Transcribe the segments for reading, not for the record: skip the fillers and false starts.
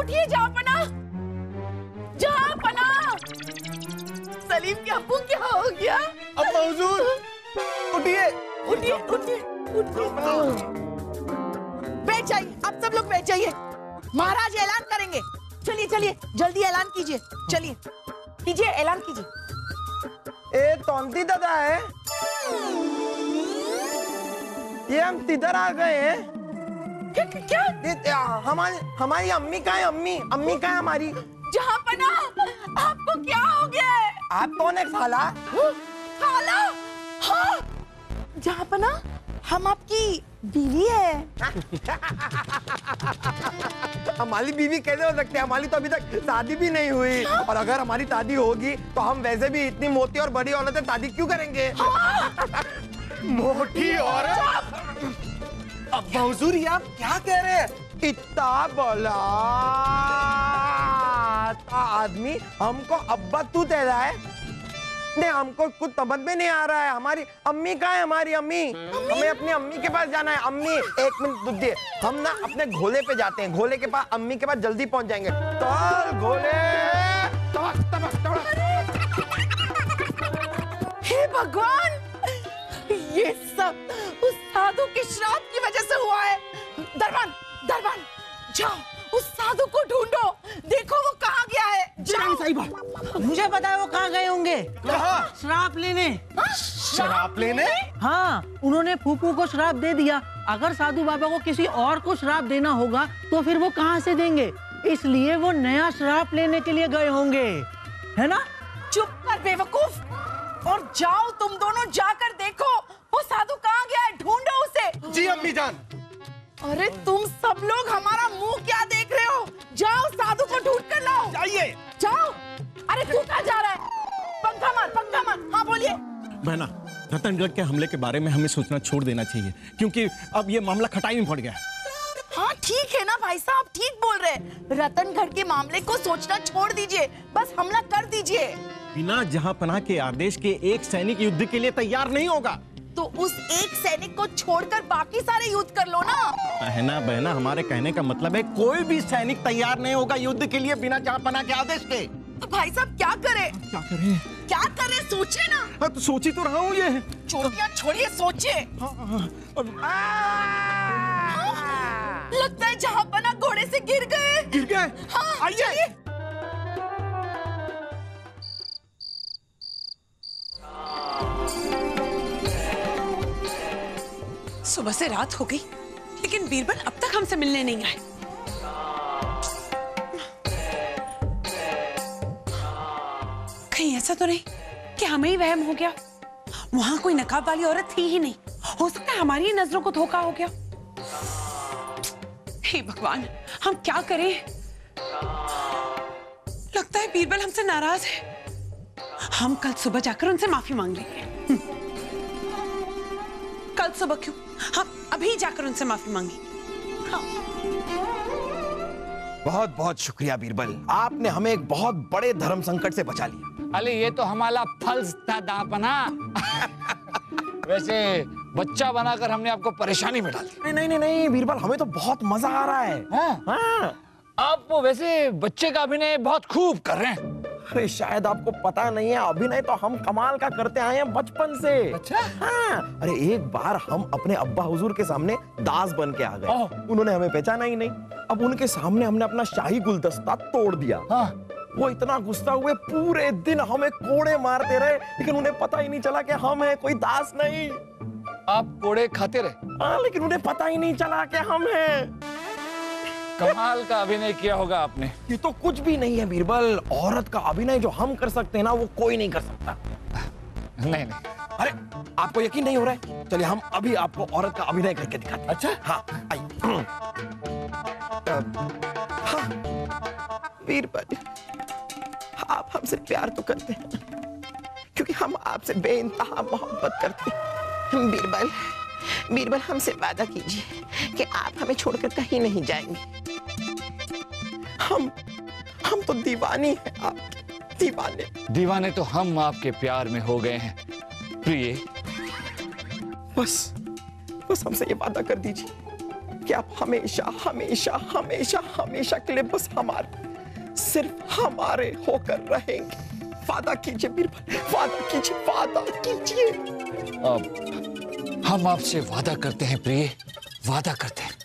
उठिए जहाँपना, जहाँपना। सलीम के अब्बू क्या हो गया? अब्बा हुजूर, उठिए उठिए उठिए उठिए। बैठ जाइए, आप सब लोग बैठ जाइए। महाराज ऐलान करेंगे। चलिए चलिए जल्दी ऐलान कीजिए, चलिए कीजिए, ऐलान कीजिए। ए तोंती दादा है, ये हम तिधर आ गए हैं। क्या? हमारी अम्मी कहाँ है? अम्मी कहाँ है हमारी? जहाँपना, आपको क्या हो गया है? आप कौन है खाला? खाला? हाँ, जहाँपना हम आपकी बीवी है। हमारी बीवी कैसे हो सकती है? हमारी तो अभी तक शादी भी नहीं हुई। और अगर हमारी शादी होगी तो हम वैसे भी इतनी मोटी और बड़ी औरत है, शादी क्यों करेंगे? मोटी औरत? अब्बा हुजूर, ये आप क्या कह रहे हैं? इतना बड़ा आदमी हमको अब्बा तू कह रहा है? नहीं, हमको कुछ समझ में नहीं आ रहा है। हमारी अम्मी कहाँ है? हमारी अम्मी, हमें अपनी अम्मी के पास जाना है। अम्मी एक मिनट रुकिए, हम ना अपने घोले पे जाते हैं। घोले के पास, अम्मी के पास जल्दी पहुंच जाएंगे। चल घोले। हे भगवान, ये सब उस साधु के श्राप की वजह से हुआ है। दरबान, जाओ उस साधु को ढूंढो, देखो वो कहाँ गया है। जाओ। सही बात, मुझे पता है वो कहाँ गए होंगे। श्राप लेने। शराब लेने? हाँ, उन्होंने फूफू को श्राप दे दिया। अगर साधु बाबा को किसी और को श्राप देना होगा तो फिर वो कहाँ से देंगे, इसलिए वो नया श्राप लेने के लिए गए होंगे, है ना? चुप कर बेवकूफ, और जाओ तुम दोनों जाकर देखो वो साधु कहाँ गया है, ढूंढो उसे। जी अम्मी जान। अरे तुम सब लोग हमारा मुंह क्या देख रहे हो? जाओ साधु को ढूंढ कर लाओ। जाइए। जाओ। अरे तू कहाँ जा रहा है? पंखा मार। हाँ बोलिए। बहना, रतनगढ़ के हमले के बारे में हमें सोचना छोड़ देना चाहिए, क्योंकि अब ये मामला खटाई में पड़ गया है। हाँ ठीक है ना भाई साहब, ठीक बोल रहे हैं। रतनगढ़ के मामले को सोचना छोड़ दीजिए, बस हमला कर दीजिए। बिना जहांपनाह के आदेश के एक सैनिक युद्ध के लिए तैयार नहीं होगा। तो उस एक सैनिक को छोड़कर बाकी सारे युद्ध कर लो ना। बहना, हमारे कहने का मतलब है कोई भी सैनिक तैयार नहीं होगा युद्ध के लिए बिना जहांपनाह के आदेश के। तो भाई साहब क्या करें? क्या करें सोचिए ना। हाँ, तो सोची तो रहा हूँ। ये चोटियां छोड़िए, सोचिए। लगता है जहांपनाह घोड़े से गिर गए। हाँ, आइए। सुबह से रात हो गई, लेकिन बीरबल अब तक हमसे मिलने नहीं आए। कहीं ऐसा तो नहीं कि हमें ही वहम हो गया? वहां कोई नकाब वाली औरत थी ही नहीं, हो सकता है हमारी ही नजरों को धोखा हो गया। हे भगवान, हम क्या करें? लगता है बीरबल हमसे नाराज है। हम कल सुबह जाकर उनसे माफी मांग लेंगे। कल सुबह क्यों, हम अभी जाकर उनसे माफी मांगी। हाँ। बहुत बहुत शुक्रिया बीरबल, आपने हमें एक बहुत बड़े धर्म संकट से बचा लिया। अरे ये तो हमारा फर्ज था दापना। वैसे बच्चा बनाकर हमने आपको परेशानी में डाल दी। नहीं बीरबल, हमें तो बहुत मजा आ रहा है। हाँ। आप वैसे बच्चे का अभिनय बहुत खूब कर रहे हैं। अरे शायद आपको पता नहीं है, अभिनय तो हम कमाल का करते आए हैं बचपन से। अच्छा? हाँ। अरे एक बार हम अपने अब्बा हुजूर के सामने दास बन के आ गए। उन्होंने हमें पहचाना ही नहीं। अब उनके सामने हमने अपना शाही गुलदस्ता तोड़ दिया। हाँ। वो इतना गुस्सा हुए, पूरे दिन हमें कोड़े मारते रहे, लेकिन उन्हें पता ही नहीं चला कि हम हैं, कोई दास नहीं। आप कोड़े खाते रहे? हाँ, लेकिन उन्हें पता ही नहीं चला कि हम हैं। कमाल का अभिनय किया होगा आपने। ये तो कुछ भी नहीं है बीरबल, औरत का अभिनय जो हम कर सकते हैं ना, वो कोई नहीं कर सकता। नहीं। अरे आपको यकीन नहीं हो रहा है? चलिए हम अभी आपको औरत का अभिनय करके दिखाते हैं। अच्छा? हाँ आइए। हाँ बीरबल, आप हमसे प्यार तो करते हैं, क्योंकि हम आपसे बेइंतहा मोहब्बत करते हैं। बीरबल हमसे वादा कीजिए कि आप हमें छोड़कर कहीं नहीं जाएंगे। हम तो दीवानी हैं, आपके दीवाने तो हम आपके प्यार में हो गए हैं प्रिय। बस हमसे ये वादा कर दीजिए कि आप हमेशा हमेशा हमेशा हमेशा के लिए बस हमारे, सिर्फ हमारे होकर रहेंगे। वादा कीजिए बीरबल, वादा कीजिए, वादा कीजिए। हम आपसे वादा करते हैं प्रिय, वादा करते हैं।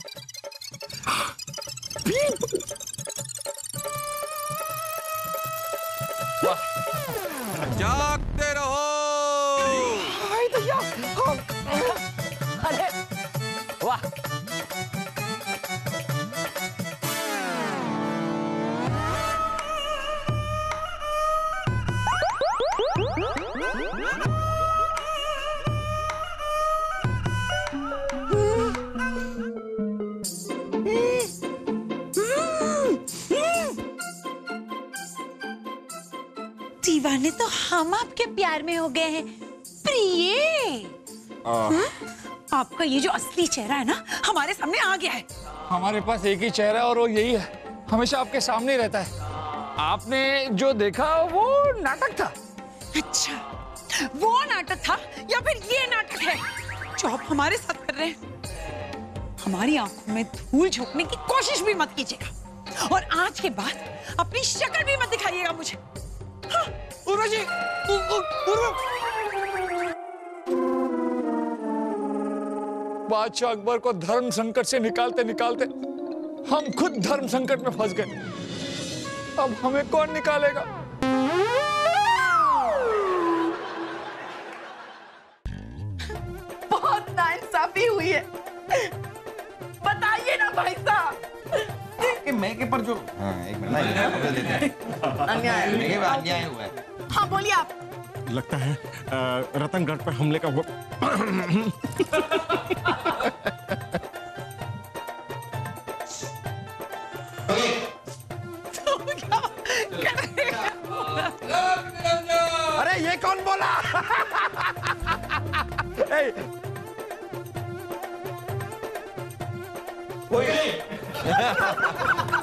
जागते रहो। हाय भैया, हाँ। अरे वाह, दीवाने तो हम आपके प्यार में हो गए हैं प्रिय। आपका ये जो असली चेहरा है ना, हमारे सामने आ गया है। हमारे पास एक ही चेहरा है और वो यही है, हमेशा आपके सामने ही रहता है। आपने जो देखा वो नाटक था। अच्छा, वो नाटक था या फिर ये नाटक है जो आप हमारे साथ कर रहे हैं? हमारी आंखों में धूल झोंकने की कोशिश भी मत कीजिएगा और आज के बाद अपनी शक्ल भी मत दिखाइएगा मुझे। हाँ। उर्वशी, बादशाह अकबर को धर्म संकट से निकालते निकालते हम खुद धर्म संकट में फंस गए। अब हमें कौन निकालेगा? बहुत नाइंसाफी हुई है, बताइए ना भाई साहब। कि मैं के पर जो एक मिनट ना बदल देते हैं। अन्याय हुआ है। हाँ बोलिए आप। लगता है रतनगढ़ पर हमले का वो अरे ये कौन बोला? ए, कोई